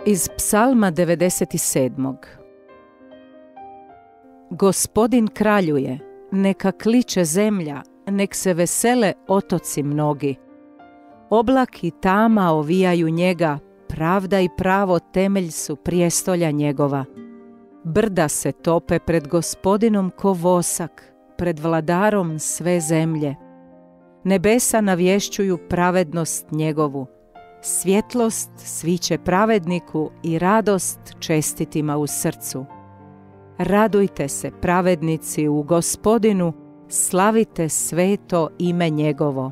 Iz Psalma 97. Gospodin kraljuje, neka kliče zemlja, nek se vesele otoci mnogi. Oblak i tama ovijaju njega, pravda i pravo temelj su prijestolja njegova. Brda se tope pred Gospodinom ko vosak, pred vladarom sve zemlje. Nebesa navješćuju pravednost njegovu. Svjetlost sviće pravedniku i radost čestitima u srcu. Radujte se, pravednici, u Gospodinu, slavite sveto ime njegovo.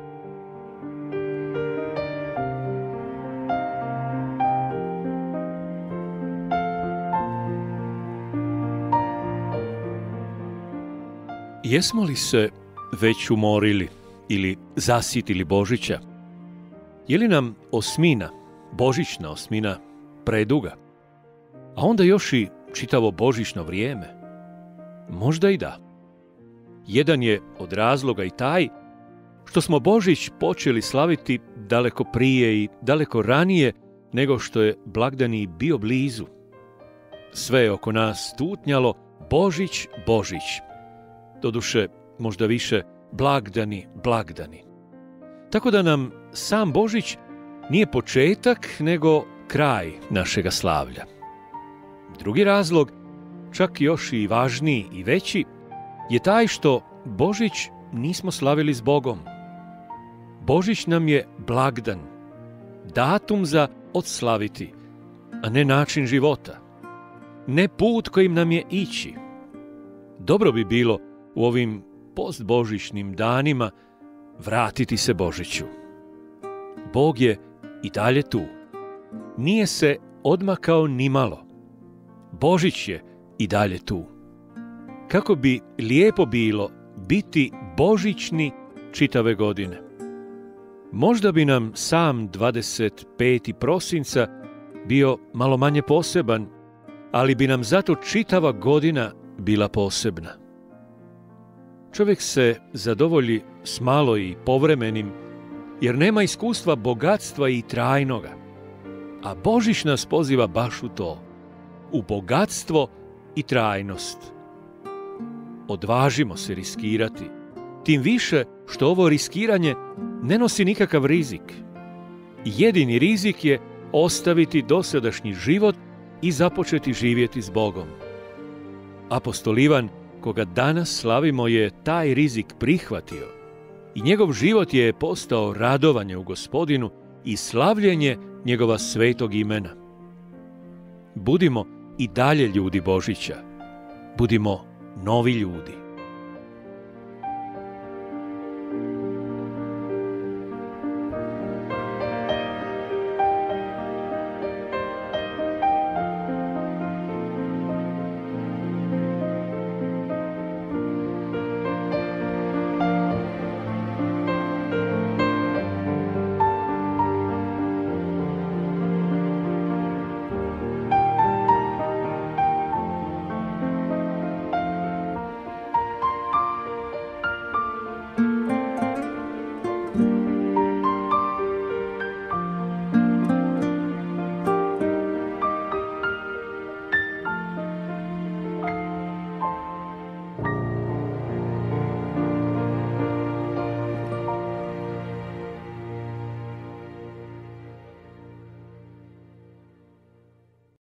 Jesmo li se već umorili ili zasitili Božića? Je li nam osmina, božićna osmina, preduga? A onda još i čitavo božićno vrijeme? Možda i da. Jedan je od razloga i taj što smo Božić počeli slaviti daleko prije i daleko ranije nego što je blagdani bio blizu. Sve je oko nas tutnjalo Božić, Božić. Doduše, možda više blagdani, blagdani. Tako da nam sam Božić nije početak, nego kraj našega slavlja. Drugi razlog, čak još i važniji i veći, je taj što Božić nismo slavili s Bogom. Božić nam je blagdan, datum za odslaviti, a ne način života, ne put kojim nam je ići. Dobro bi bilo u ovim postbožićnim danima vratiti se Božiću. Bog je i dalje tu. Nije se odmakao nimalo. Božić je i dalje tu. Kako bi lijepo bilo biti božićni čitave godine. Možda bi nam sam 25. prosinca bio malo manje poseban, ali bi nam zato čitava godina bila posebna. Čovjek se zadovolji s malo i povremenim, jer nema iskustva bogatstva i trajnoga. A Božić nas poziva baš u to, u bogatstvo i trajnost. Odvažimo se riskirati, tim više što ovo riskiranje ne nosi nikakav rizik. Jedini rizik je ostaviti dosadašnji život i započeti živjeti s Bogom. Apostol Ivan, koga danas slavimo, je taj rizik prihvatio i njegov život je postao radovanje u Gospodinu i slavljenje njegova svetog imena. Budimo i dalje ljudi Božića. Budimo novi ljudi.